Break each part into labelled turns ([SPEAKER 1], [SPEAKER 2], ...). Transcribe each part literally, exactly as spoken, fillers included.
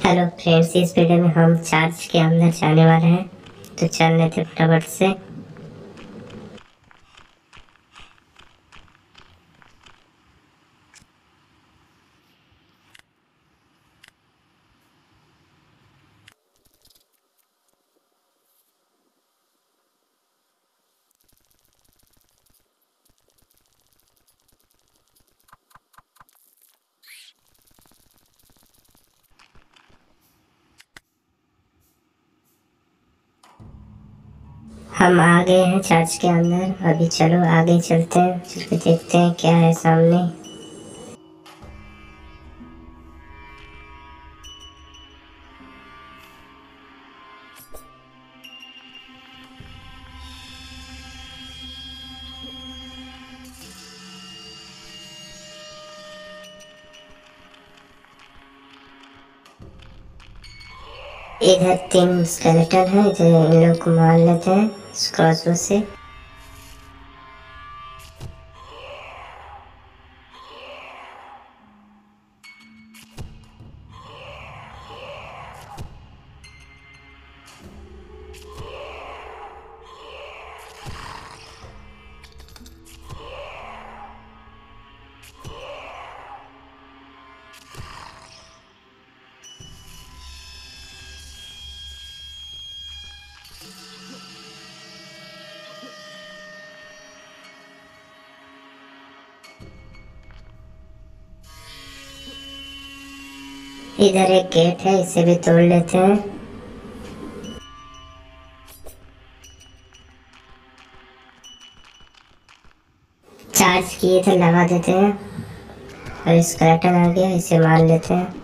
[SPEAKER 1] Hello friends, इस video में हम चार्ज के अंदर जाने वाले हैं, तो चल लेते फटाफट से। हम आ गए हैं चर्च के अंदर। अभी चलो आगे चलते हैं, चल के देखते हैं क्या है सामने। इधर तीन स्केलेटन है, जो इन लोग को मार लेते हैं क्रॉसबो से। इधर एक गेट है, इसे भी तोड़ लेते हैं। चार्ज किए थे, लगा देते हैं। और स्केलेटन आ गया, इसे मार लेते हैं।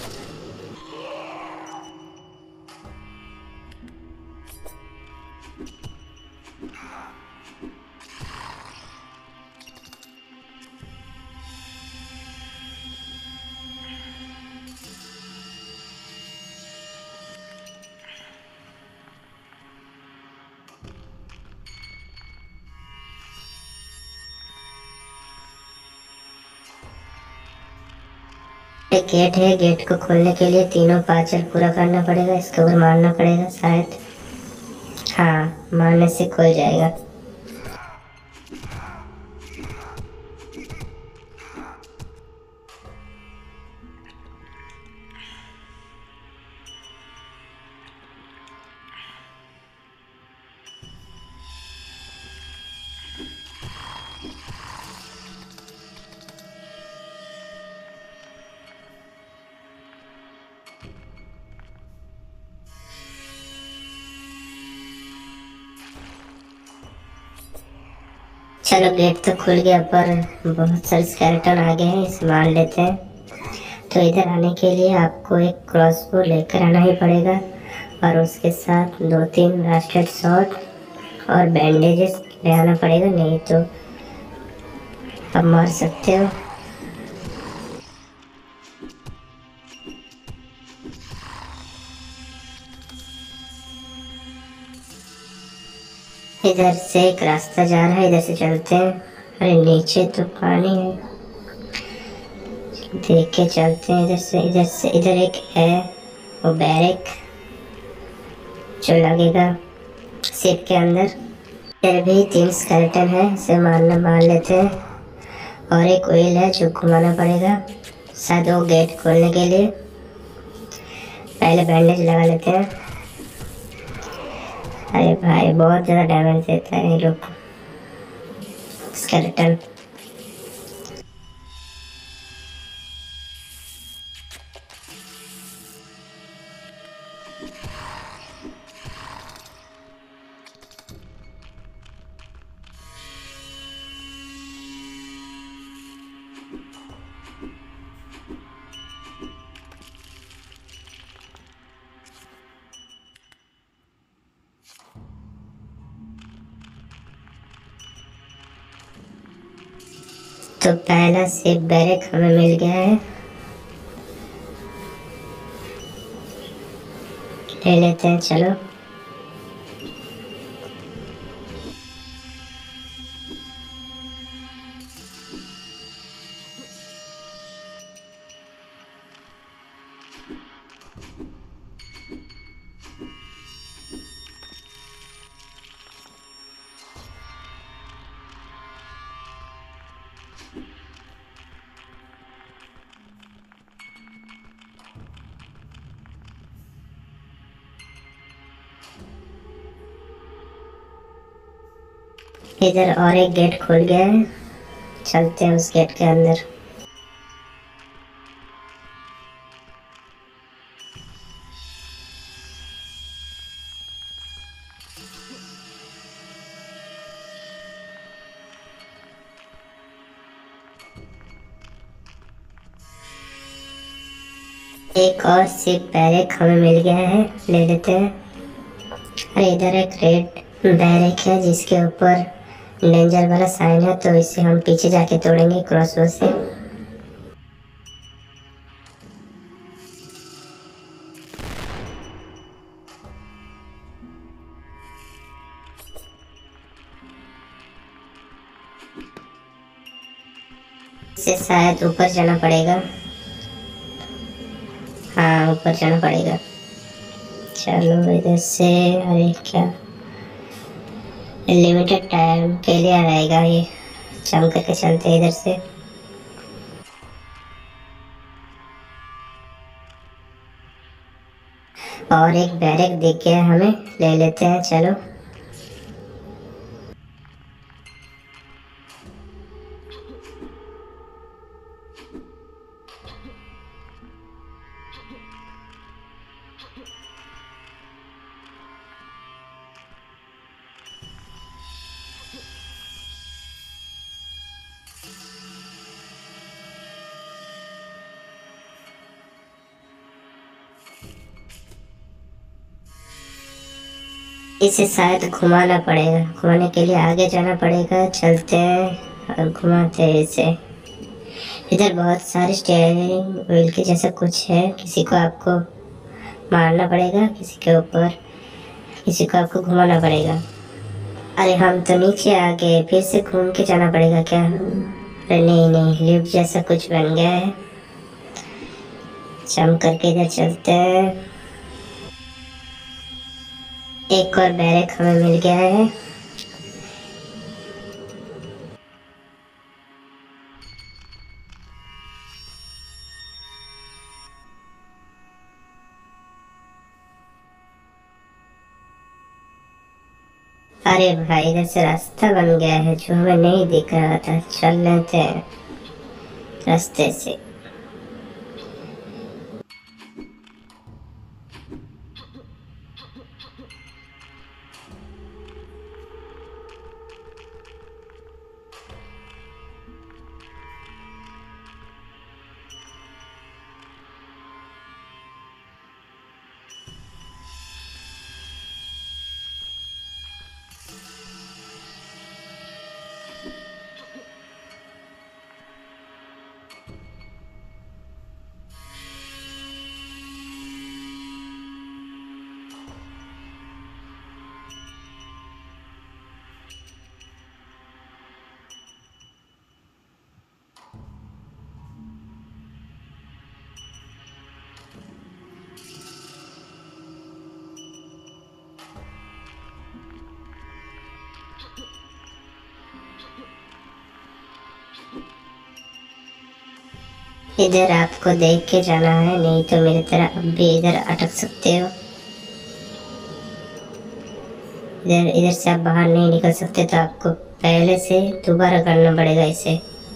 [SPEAKER 1] एक गेट है, गेट को खोलने के लिए तीनों पाचल पूरा करना पड़ेगा। इसके ऊपर मारना पड़ेगा शायद। हाँ, मारने से खुल जाएगा। चलो, गेट तो खुल गया, पर बहुत सारे स्केलेटन आ गए हैं, इसे मार लेते हैं। तो इधर आने के लिए आपको एक क्रॉसबो लेकर आना ही पड़ेगा, और उसके साथ दो तीन रास्टेड शॉट और बैंडेजेस ले आना पड़ेगा, नहीं तो आप मार सकते हो। इधर से एक रास्ता जा रहा है, इधर से चलते हैं। अरे नीचे तो पानी है, देख के चलते हैं। इधर से इधर से इधर एक है, वो बैरक जो लगेगा शिप के अंदर। इधर भी तीन स्केलेटन है, इसे मारना मार लेते हैं। और एक व्हील है जो घुमाना पड़ेगा शायद वो गेट खोलने के लिए। पहले बैंडेज लगा लेते हैं। अरे भाई, बहुत ज़्यादा डैमेज देता है ये लोग स्केलेटन। तो पहला शिप बैरक हमें मिल गया है, ले लेते हैं। चलो, इधर और एक गेट खुल गया है, चलते हैं उस गेट के अंदर। एक और सिप बैरक हमें मिल गया है, ले लेते हैं। अरे इधर एक रेड बैरक है जिसके ऊपर डेंजर वाला साइन है, तो इसे हम पीछे जाके तोड़ेंगे क्रॉसबो से। इसे शायद ऊपर जाना पड़ेगा, हाँ ऊपर जाना पड़ेगा। चलो इधर से, अरे क्या लिमिटेड टाइम के लिए रहेगा ये, चम करके चलते हैं इधर से। और एक बैरक दिख गया हमें, ले लेते हैं चलो। इसे शायद घुमाना पड़ेगा, घुमाने के लिए आगे जाना पड़ेगा। चलते हैं और घुमाते हैं इसे। इधर बहुत सारे स्टीयरिंग व्हील के जैसा कुछ है, किसी को आपको मारना पड़ेगा, किसी के ऊपर, किसी को आपको घुमाना पड़ेगा। अरे हम तो नीचे आ गए, फिर से घूम के जाना पड़ेगा क्या? अरे नहीं नहीं, लिफ्ट जैसा कुछ बन गया है। जंप करके इधर चलते हैं। एक और बैरक हमें मिल गया है। अरे भाई इधर से रास्ता बन गया है जो हमें नहीं दिख रहा था, चल लेते हैं रास्ते से। इधर आपको देख के जाना है, नहीं तो मेरी तरह अब भी इधर अटक सकते हो। इधर इधर से आप बाहर नहीं निकल सकते, तो आपको पहले से दोबारा करना पड़ेगा इसे।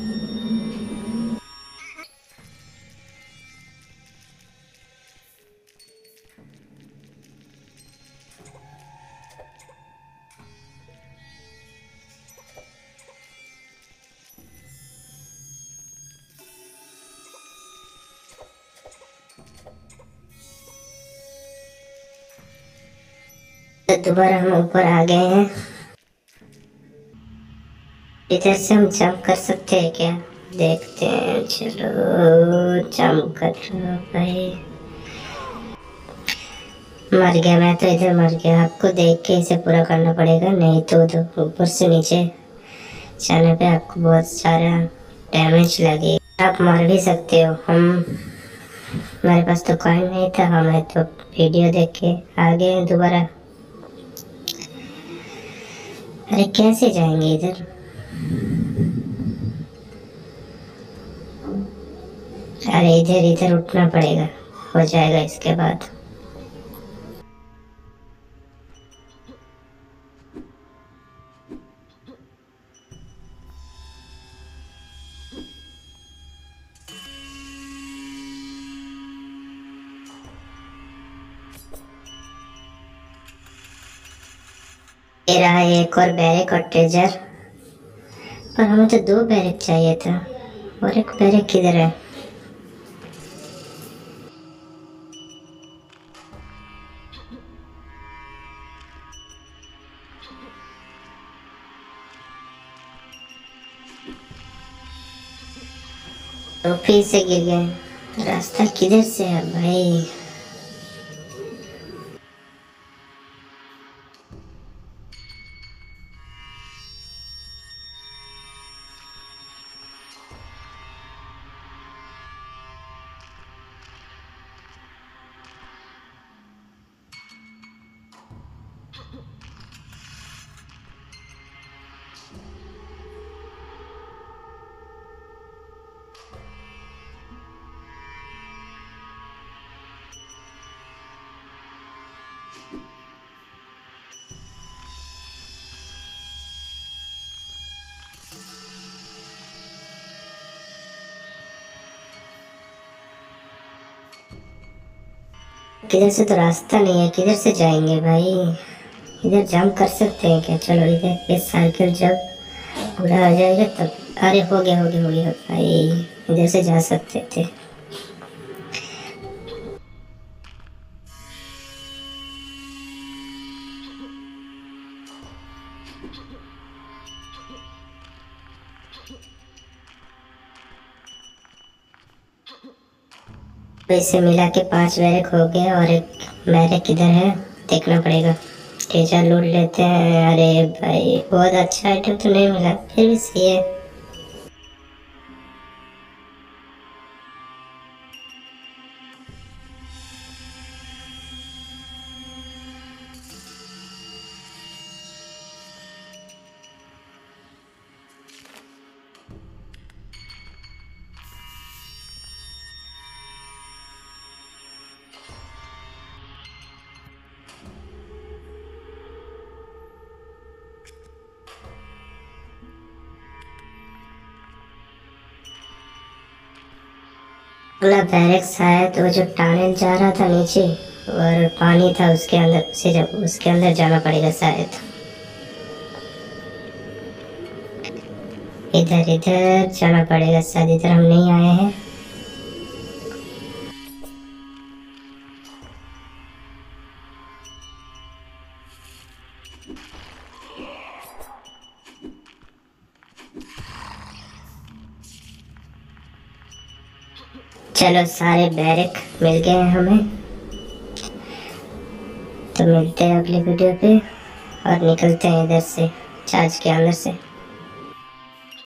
[SPEAKER 1] तो दोबारा हम ऊपर आ गए हैं। इधर से हम जंप कर सकते हैं क्या? देखते हैं, चलो जंप कर लो भाई। मर गया मैं तो, इधर मर गया। आपको देख के इसे पूरा करना पड़ेगा, नहीं तो ऊपर से नीचे जाने पे आपको बहुत सारा डैमेज लगेगा। आप मर भी सकते हो, हम हमारे पास तो कॉइन नहीं था, हमें तो वीडियो देख के आ गए दोबारा। अरे कैसे जाएंगे इधर? अरे इधर इधर उठना पड़ेगा, हो जाएगा इसके बाद। ये रहा एक और बैरक और ट्रेजर, पर हमें तो दो बैरक चाहिए था, और एक बैरक किधर है? तो फिर से गिर गए। रास्ता किधर से है भाई? किधर से तो रास्ता नहीं है, किधर से जाएंगे भाई? इधर जंप कर सकते हैं क्या? चलो इधर, इस साइकिल जब पूरा आ जाएगा तब। अरे हो गया हो गया हो गया भाई, इधर से जा सकते थे। तो इसे मिला के पांच बैरक हो गए, और एक बैरक किधर है देखना पड़ेगा। ट्रेजर लूट लेते हैं। अरे भाई बहुत अच्छा आइटम तो नहीं मिला, फिर भी सही है। अगला बैरक शायद वो जो टनल जा रहा था नीचे और पानी था उसके अंदर, उसे जब उसके अंदर जाना पड़ेगा शायद। इधर इधर जाना पड़ेगा शायद, इधर हम नहीं आए हैं। चलो सारे बैरक मिल गए हैं हमें, तो मिलते हैं अगली वीडियो पे और निकलते हैं इधर से, चार्ज के अंदर से।